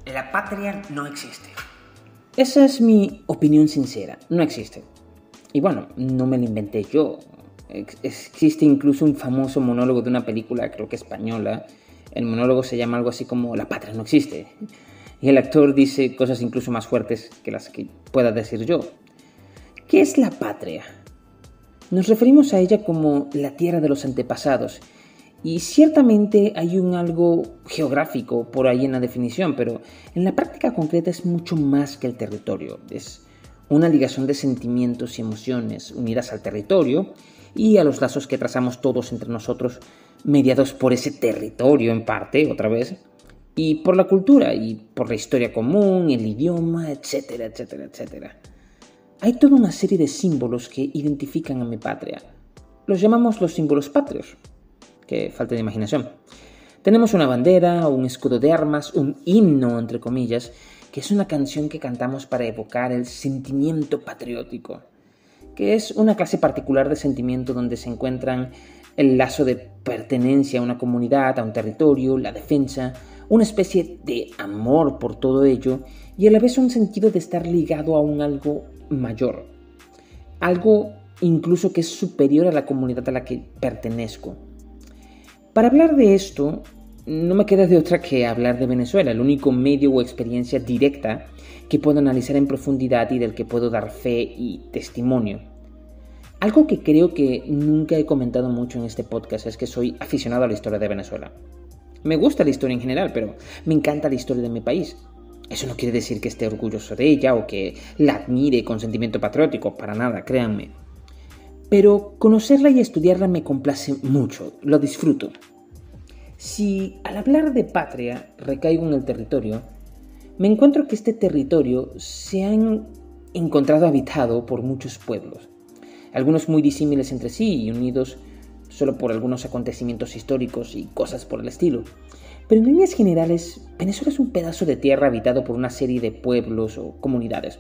La patria no existe. Esa es mi opinión sincera, no existe. Y bueno, no me la inventé yo. Existe incluso un famoso monólogo de una película, creo que española. El monólogo se llama algo así como La patria no existe. Y el actor dice cosas incluso más fuertes que las que pueda decir yo. ¿Qué es la patria? Nos referimos a ella como la tierra de los antepasados. Y ciertamente hay un algo geográfico por ahí en la definición, pero en la práctica concreta es mucho más que el territorio. Es una ligación de sentimientos y emociones unidas al territorio y a los lazos que trazamos todos entre nosotros, mediados por ese territorio en parte, otra vez, y por la cultura y por la historia común, el idioma, etcétera, etcétera, etcétera. Hay toda una serie de símbolos que identifican a mi patria. Los llamamos los símbolos patrios. Que falta de imaginación. Tenemos una bandera, un escudo de armas, un himno, entre comillas, que es una canción que cantamos para evocar el sentimiento patriótico, que es una clase particular de sentimiento donde se encuentran el lazo de pertenencia a una comunidad, a un territorio, la defensa, una especie de amor por todo ello y a la vez un sentido de estar ligado a un algo mayor, algo incluso que es superior a la comunidad a la que pertenezco. Para hablar de esto, no me queda de otra que hablar de Venezuela, el único medio o experiencia directa que puedo analizar en profundidad y del que puedo dar fe y testimonio. Algo que creo que nunca he comentado mucho en este podcast es que soy aficionado a la historia de Venezuela. Me gusta la historia en general, pero me encanta la historia de mi país. Eso no quiere decir que esté orgulloso de ella o que la admire con sentimiento patriótico, para nada, créanme. Pero conocerla y estudiarla me complace mucho, lo disfruto. Si al hablar de patria recaigo en el territorio, me encuentro que este territorio se ha encontrado habitado por muchos pueblos, algunos muy disímiles entre sí y unidos solo por algunos acontecimientos históricos y cosas por el estilo. Pero en líneas generales, Venezuela es un pedazo de tierra habitado por una serie de pueblos o comunidades.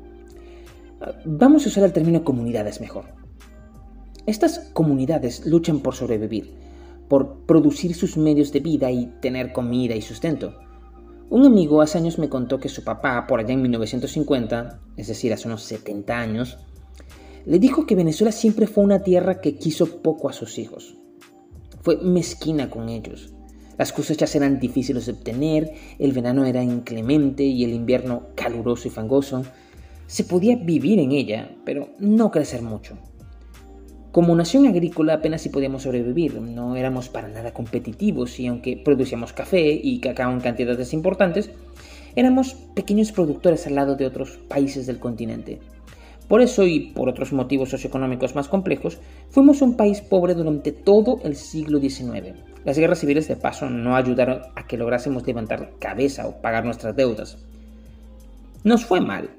Vamos a usar el término comunidades mejor. Estas comunidades luchan por sobrevivir, por producir sus medios de vida y tener comida y sustento. Un amigo hace años me contó que su papá, por allá en 1950, es decir, hace unos 70 años, le dijo que Venezuela siempre fue una tierra que quiso poco a sus hijos. Fue mezquina con ellos. Las cosechas eran difíciles de obtener, el verano era inclemente y el invierno caluroso y fangoso. Se podía vivir en ella, pero no crecer mucho. Como nación agrícola apenas si podíamos sobrevivir, no éramos para nada competitivos y aunque producíamos café y cacao en cantidades importantes, éramos pequeños productores al lado de otros países del continente. Por eso y por otros motivos socioeconómicos más complejos, fuimos un país pobre durante todo el siglo XIX. Las guerras civiles de paso no ayudaron a que lográsemos levantar cabeza o pagar nuestras deudas. Nos fue mal.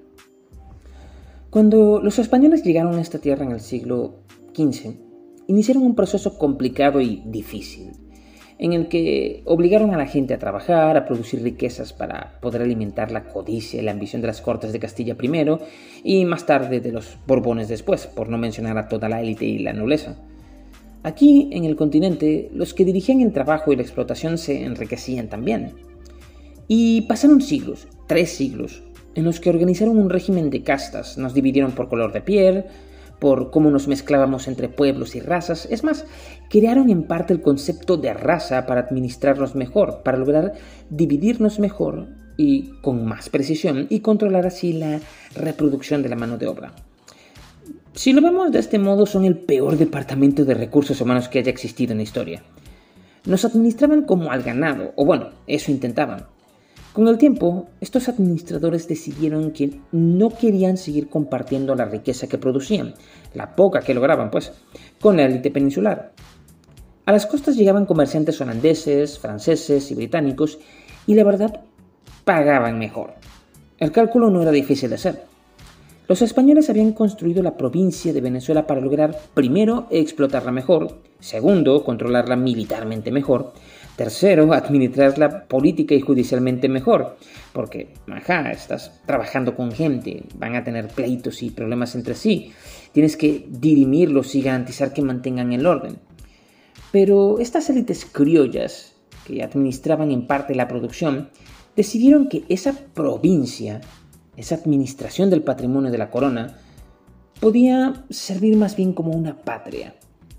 Cuando los españoles llegaron a esta tierra en el siglo XV, iniciaron un proceso complicado y difícil, en el que obligaron a la gente a trabajar, a producir riquezas para poder alimentar la codicia y la ambición de las Cortes de Castilla primero y más tarde de los Borbones después, por no mencionar a toda la élite y la nobleza. Aquí, en el continente, los que dirigían el trabajo y la explotación se enriquecían también. Y pasaron siglos, 3 siglos, en los que organizaron un régimen de castas, nos dividieron por color de piel, por cómo nos mezclábamos entre pueblos y razas. Es más, crearon en parte el concepto de raza para administrarnos mejor, para lograr dividirnos mejor y con más precisión y controlar así la reproducción de la mano de obra. Si lo vemos de este modo, son el peor departamento de recursos humanos que haya existido en la historia. Nos administraban como al ganado, o bueno, eso intentaban. Con el tiempo, estos administradores decidieron que no querían seguir compartiendo la riqueza que producían, la poca que lograban, pues, con la élite peninsular. A las costas llegaban comerciantes holandeses, franceses y británicos, y la verdad, pagaban mejor. El cálculo no era difícil de hacer. Los españoles habían construido la provincia de Venezuela para lograr, primero, explotarla mejor, segundo, controlarla militarmente mejor, tercero, administrarla política y judicialmente mejor, porque, estás trabajando con gente, van a tener pleitos y problemas entre sí, tienes que dirimirlos y garantizar que mantengan el orden. Pero estas élites criollas, que administraban en parte la producción, decidieron que esa provincia, esa administración del patrimonio de la corona, podía servir más bien como una patria.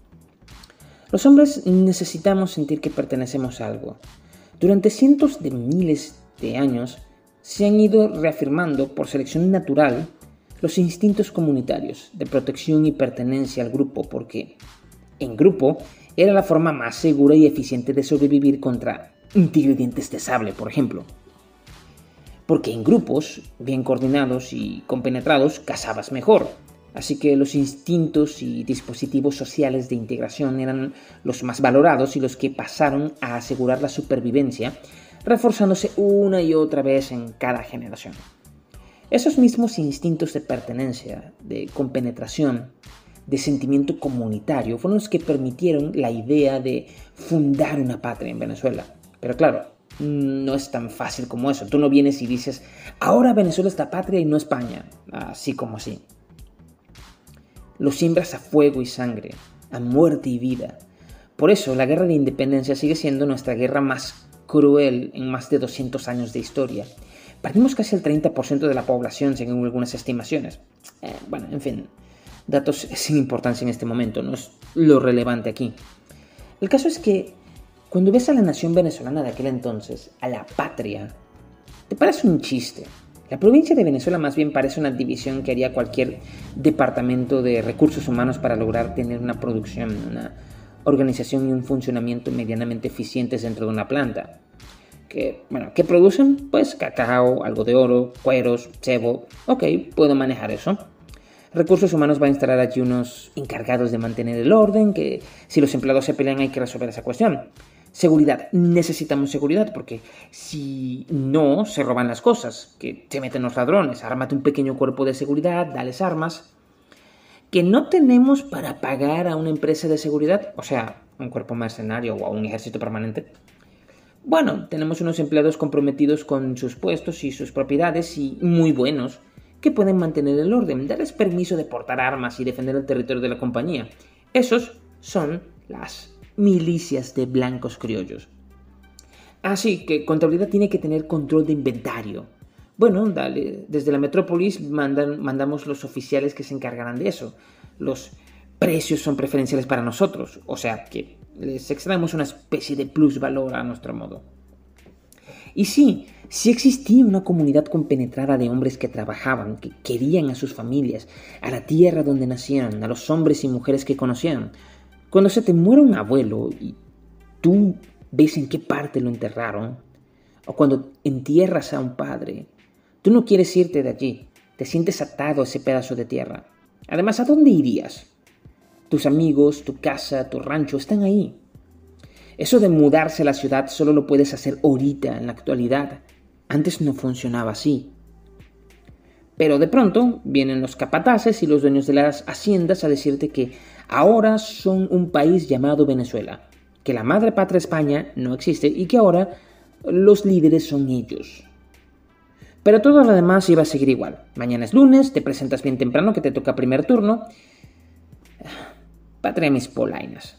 Los hombres necesitamos sentir que pertenecemos a algo. Durante cientos de miles de años se han ido reafirmando por selección natural los instintos comunitarios de protección y pertenencia al grupo, porque en grupo era la forma más segura y eficiente de sobrevivir contra un tigre dientes de sable, por ejemplo. Porque en grupos, bien coordinados y compenetrados, cazabas mejor. Así que los instintos y dispositivos sociales de integración eran los más valorados y los que pasaron a asegurar la supervivencia, reforzándose una y otra vez en cada generación. Esos mismos instintos de pertenencia, de compenetración, de sentimiento comunitario fueron los que permitieron la idea de fundar una patria en Venezuela. Pero claro, no es tan fácil como eso. Tú no vienes y dices, ahora Venezuela es la patria y no España, así como así. Lo siembras a fuego y sangre, a muerte y vida. Por eso la guerra de independencia sigue siendo nuestra guerra más cruel en más de 200 años de historia. Perdimos casi el 30% de la población según algunas estimaciones. Bueno, en fin, datos sin importancia en este momento, no es lo relevante aquí. El caso es que cuando ves a la nación venezolana de aquel entonces, a la patria, te parece un chiste. La provincia de Venezuela más bien parece una división que haría cualquier departamento de recursos humanos para lograr tener una producción, una organización y un funcionamiento medianamente eficientes dentro de una planta. ¿Qué producen? Pues cacao, algo de oro, cueros, cebo. Ok, puedo manejar eso. Recursos humanos va a instalar allí unos encargados de mantener el orden, que si los empleados se pelean hay que resolver esa cuestión. Seguridad. Necesitamos seguridad porque si no, se roban las cosas, que se meten los ladrones. Ármate un pequeño cuerpo de seguridad, dales armas. Que no tenemos para pagar a una empresa de seguridad, o sea, un cuerpo mercenario o a un ejército permanente. Bueno, tenemos unos empleados comprometidos con sus puestos y sus propiedades y muy buenos, que pueden mantener el orden, darles permiso de portar armas y defender el territorio de la compañía. Esos son las milicias de blancos criollos. Así que contabilidad tiene que tener control de inventario. Bueno, dale, desde la metrópolis mandamos los oficiales que se encargarán de eso. Los precios son preferenciales para nosotros, o sea que les extraemos una especie de plusvalor a nuestro modo. Y sí existía una comunidad compenetrada de hombres que trabajaban, que querían a sus familias, a la tierra donde nacían, a los hombres y mujeres que conocían. Cuando se te muere un abuelo y tú ves en qué parte lo enterraron, o cuando entierras a un padre, tú no quieres irte de allí, te sientes atado a ese pedazo de tierra. Además, ¿a dónde irías? Tus amigos, tu casa, tu rancho están ahí. Eso de mudarse a la ciudad solo lo puedes hacer ahorita, en la actualidad. Antes no funcionaba así. Pero de pronto vienen los capataces y los dueños de las haciendas a decirte que ahora son un país llamado Venezuela, que la madre patria España no existe y que ahora los líderes son ellos. Pero todo lo demás iba a seguir igual. Mañana es lunes, te presentas bien temprano que te toca primer turno. Patria mis polainas.